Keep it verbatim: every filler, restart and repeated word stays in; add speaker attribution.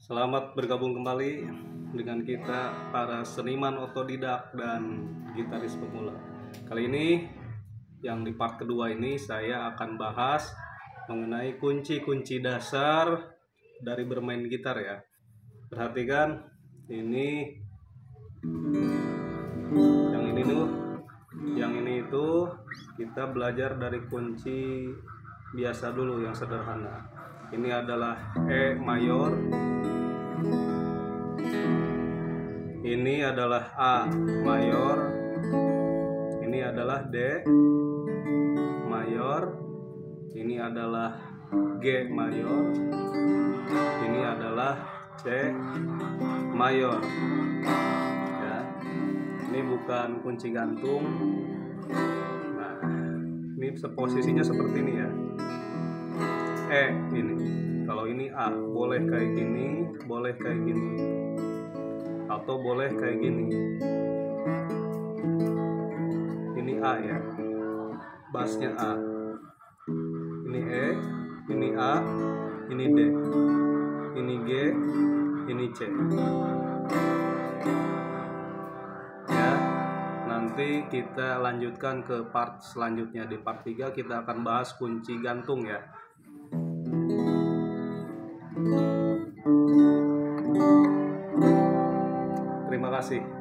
Speaker 1: Selamat bergabung kembali dengan kita para seniman otodidak dan gitaris pemula. Kali ini yang di part kedua ini saya akan bahas mengenai kunci-kunci dasar dari bermain gitar ya. Perhatikan ini, yang ini tuh, yang ini itu kita belajar dari kunci biasa dulu yang sederhana. Ini adalah E mayor, ini adalah A mayor, ini adalah D mayor, ini adalah G mayor, ini adalah C mayor. Ya, ini bukan kunci gantung. Nah, ini posisinya seperti ini ya. E ini, kalau ini A, boleh kayak gini, boleh kayak gini, atau boleh kayak gini. Ini A ya, bassnya A. Ini E, ini A, ini D, ini G, ini C. Ya, nanti kita lanjutkan ke part selanjutnya. Di part tiga kita akan bahas kunci gantung ya. Terima kasih.